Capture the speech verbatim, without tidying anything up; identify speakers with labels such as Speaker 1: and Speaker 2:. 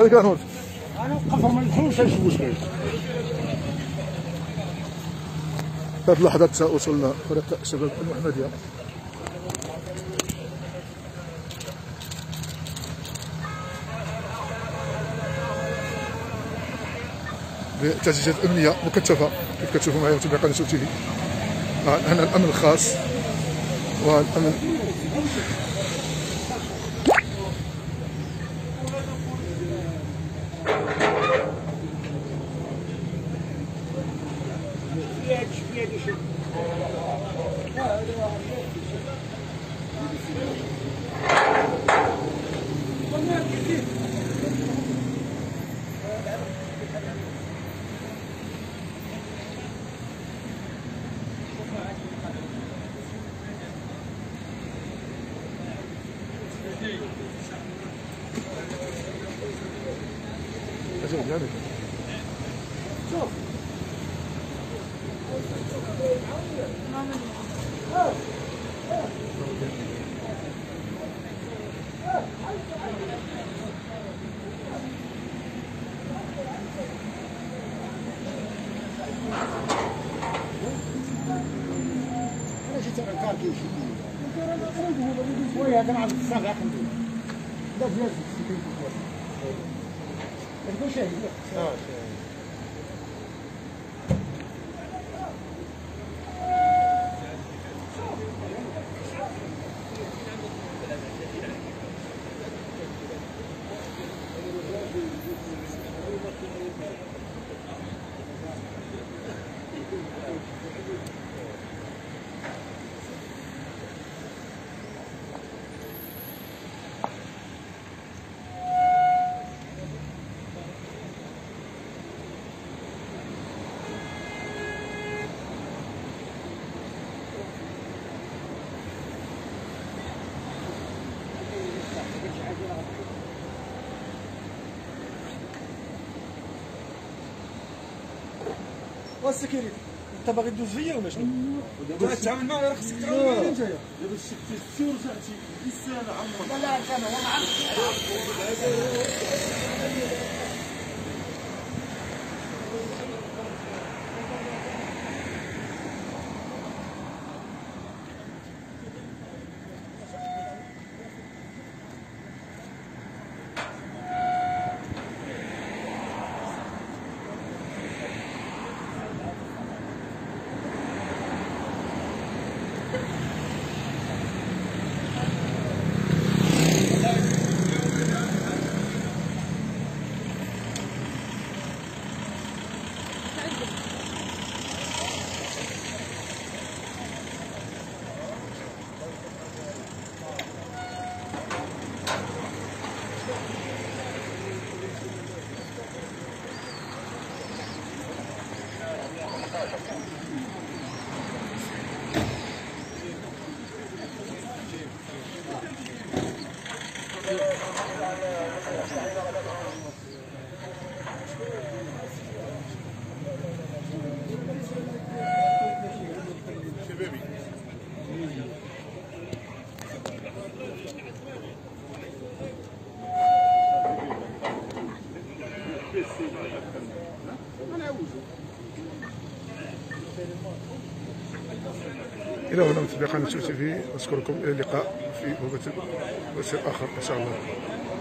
Speaker 1: خليك نور.
Speaker 2: انا نوقفهم من الحين شي مشكل.
Speaker 1: في هذه اللحظات وصلنا فريق شباب المحمدية بتجهيزات أمنية مكثفة كيف كتشوفوا معايا متابعي قناة تي في. هنا الأمن الخاص والأمن شوف انا جيت على الكار كيمشي وي هذا مع الصاغ يا حمدي لا بلاش تسكين في الكوره شاهد اه شاهد
Speaker 3: والسكيرتي انت باغي دوز فيا ولا شنو؟ ودابا تتعامل معايا راه خصك تعاون معايا انت. دابا شفتي السي ورجعتي بالسنه عمرك.
Speaker 2: لا لا انا ما عرفتش.
Speaker 1: إلى هنا متابعي قناة تي في، نشكركم إلى اللقاء في بث آخر إن شاء الله.